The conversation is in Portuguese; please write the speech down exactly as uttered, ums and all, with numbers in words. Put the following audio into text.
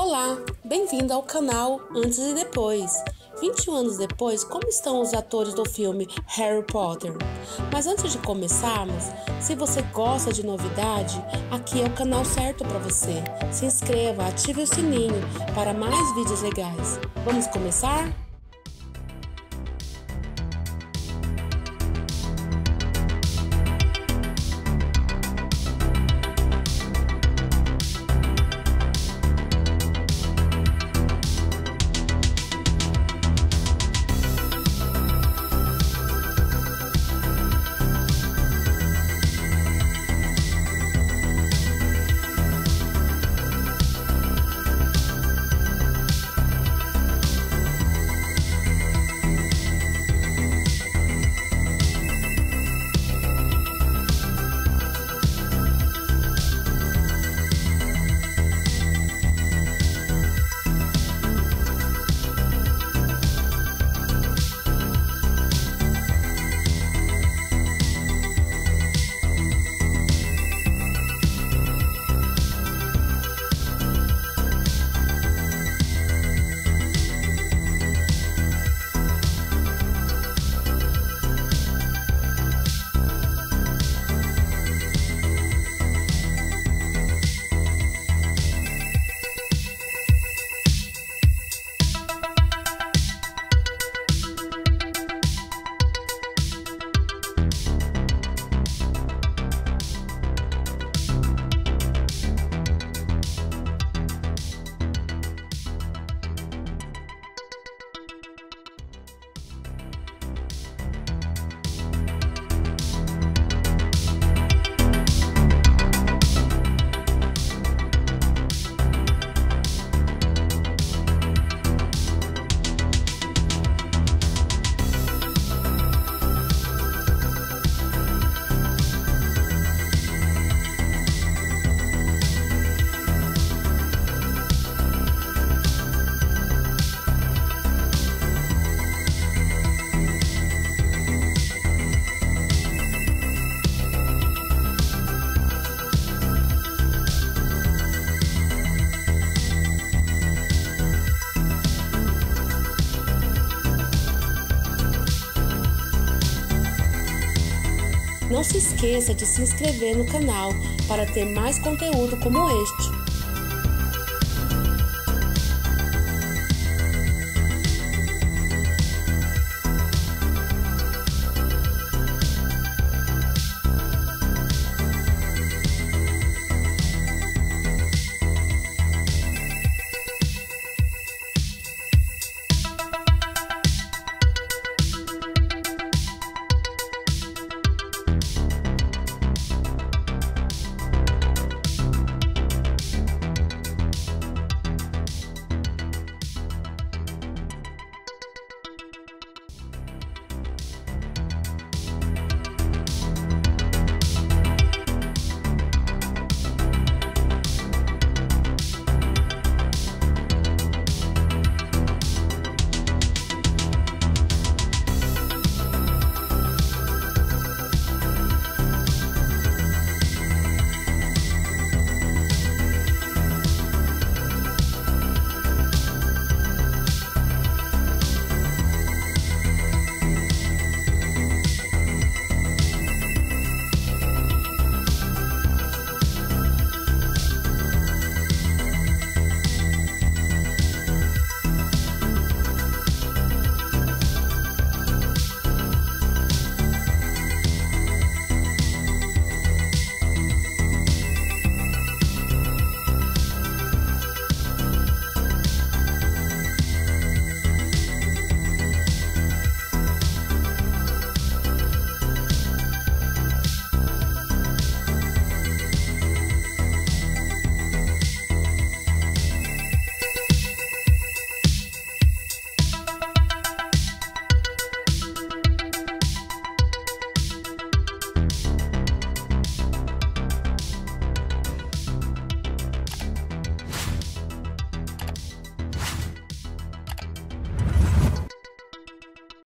Olá, bem-vindo ao canal Antes e Depois. vinte e um anos depois, como estão os atores do filme Harry Potter? Mas antes de começarmos, se você gosta de novidade, aqui é o canal certo para você. Se inscreva, ative o sininho para mais vídeos legais. Vamos começar? Não se esqueça de se inscrever no canal para ter mais conteúdo como este.